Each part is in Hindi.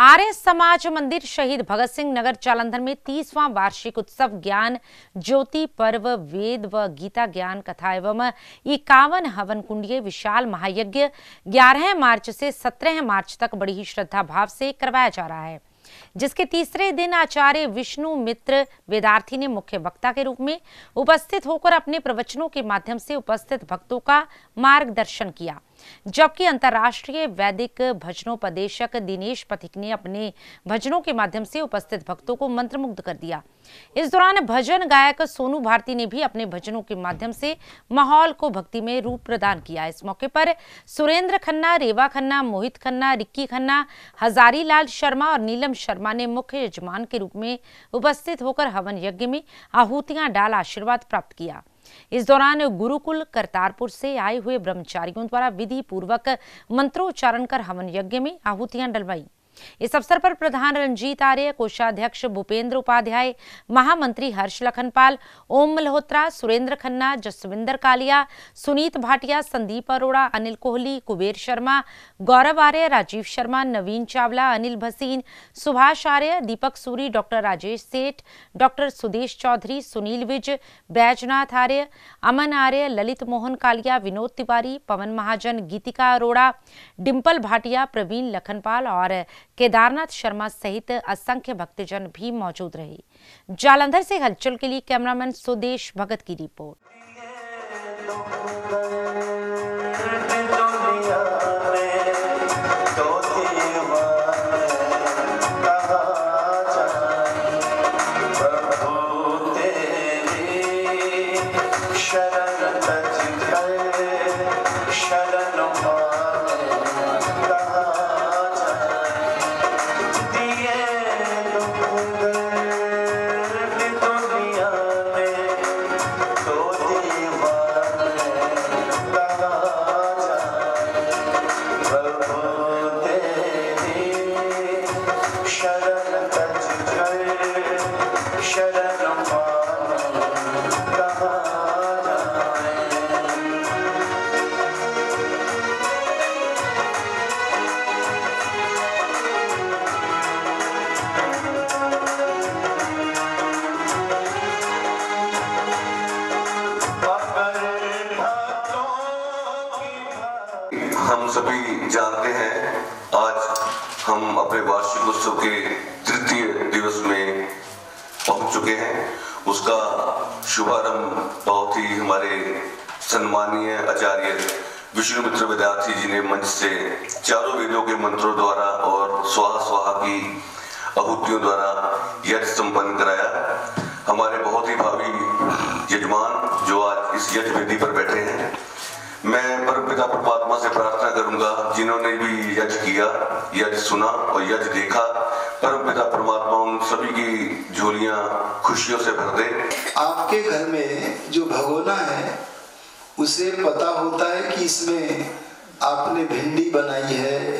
आर्य समाज मंदिर शहीद भगत सिंह नगर जालंधर में 30वां वार्षिक उत्सव ज्ञान ज्योति पर्व वेद व गीता ज्ञान कथा एवं 51 हवन कुंडीय विशाल महायज्ञ 11 मार्च से 17 मार्च तक बड़ी ही श्रद्धा भाव से करवाया जा रहा है, जिसके तीसरे दिन आचार्य विष्णु मित्र वेदार्थी ने मुख्य वक्ता के रूप में उपस्थित होकर अपने प्रवचनों के माध्यम से उपस्थित भक्तों का मार्गदर्शन किया, जबकि अंतर्राष्ट्रीय वैदिक भजनोपदेशक दिनेश पथिक ने अपने भजनों के माध्यम से उपस्थित भक्तों को मंत्रमुग्ध कर दिया। इस दौरान भजन गायक सोनू भारती ने भी अपने भजनों के माध्यम से माहौल को भक्तिमय रूप प्रदान किया। इस मौके पर सुरेंद्र खन्ना, रेवा खन्ना, मोहित खन्ना, रिक्की खन्ना, हजारी लाल शर्मा और नीलम शर्मा ने मुख्य यजमान के रूप में उपस्थित होकर हवन यज्ञ में आहूतियां डाल आशीर्वाद प्राप्त किया। इस दौरान गुरुकुल करतारपुर से आए हुए ब्रह्मचारियों द्वारा विधि पूर्वक मंत्रोच्चारण कर हवन यज्ञ में आहूतियां डलवाई। इस अवसर पर प्रधान रंजीत आर्य, कोषाध्यक्ष भूपेंद्र उपाध्याय, महामंत्री हर्ष लखनपाल, ओम मल्होत्रा, सुरेंद्र खन्ना, जसविंदर कालिया, सुनीत भाटिया, संदीप अरोड़ा, अनिल कोहली, कुबेर शर्मा, गौरव आर्य, राजीव शर्मा, नवीन चावला, अनिल भसीन, सुभाष आर्य, दीपक सूरी, डॉक्टर राजेश सेठ, डॉक्टर सुदेश चौधरी, सुनील विज, बैजनाथ आर्य, अमन आर्य, ललित मोहन कालिया, विनोद तिवारी, पवन महाजन, गीतिका अरोड़ा, डिम्पल भाटिया, प्रवीण लखनपाल और केदारनाथ शर्मा सहित असंख्य भक्तजन भी मौजूद रहे। जालंधर से हलचल के लिए कैमरामैन सुदेश भगत की रिपोर्ट। हम सभी जानते हैं, आज हम अपने वार्षिक उत्सव के तृतीय दिवस में पहुंच चुके हैं। उसका शुभारंभ बहुत ही हमारे सम्मानीय आचार्य विष्णु मित्र वेदार्थी जी ने मंच से चारों वेदों के मंत्रों द्वारा और स्वाहा स्वाहा की आहूतियों द्वारा यज्ञ संपन्न कराया। हमारे बहुत ही भावी यजमान जो आज इस यज्ञ वेदी पर बैठे हैं, मैं परमपिता परमात्मा से प्रार्थना करूंगा, जिन्होंने भी यज्ञ किया, यज्ञ सुना और यज्ञ देखा, परमपिता परमात्मा उन सभी की झोलियां खुशियों से भर दे। आपके घर में जो भगोना है उसे पता होता है कि इसमें आपने भिंडी बनाई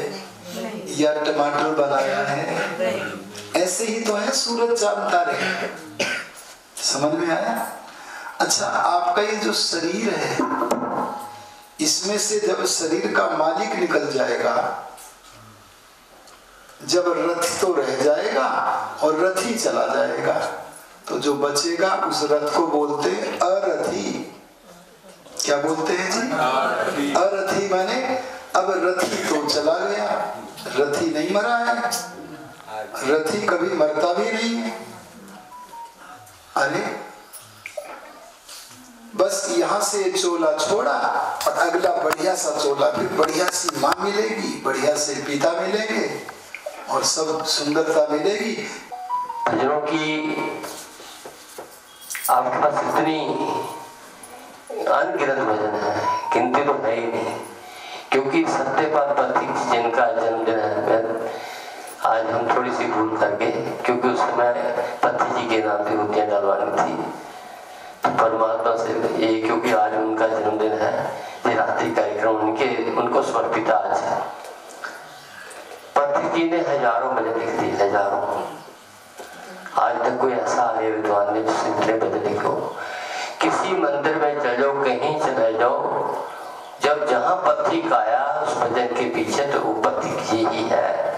है या टमाटर बनाया है, ऐसे ही तो है सूरज चांद तारे। समझ में आया? अच्छा, आपका ये जो शरीर है, इसमें से जब शरीर का मालिक निकल जाएगा, जब रथ तो रह जाएगा और रथ ही चला जाएगा, तो जो बचेगा उस रथ को बोलते अरथी। क्या बोलते हैं जी? अरथी माने अब रथी तो चला गया, रथी नहीं मरा है, रथी कभी मरता भी नहीं है। अरे बस यहाँ से चोला छोड़ा और अगला बढ़िया सा चोला, फिर बढ़िया सी माँ मिलेगी, बढ़िया से पिता मिलेंगे और सब सुंदरता मिलेगी। भजनों की आपके पास इतनी अनगिनत भजन है, गिनती तो है ही नहीं, क्योंकि सत्यपाल पथिक जिनका जन्मदिन है, आज हम थोड़ी सी भूल करके, क्योंकि उस समय पति जी के नाम से मूर्तियां डलवानी थी, परमात्मा से ये, क्योंकि आज उनका जन्मदिन है, ये रात्रि कार्यक्रम उनको समर्पित आज है। पति जी ने हजारों भजन लिख दिए, हजारों। आज तक कोई ऐसा आर्य विद्वान ने जिसने इतने भजन लिखो। किसी मंदिर में चलो, कहीं चले जाओ, जब जहाँ पथिक आया उस भजन के पीछे तो वो पथिक जी ही है।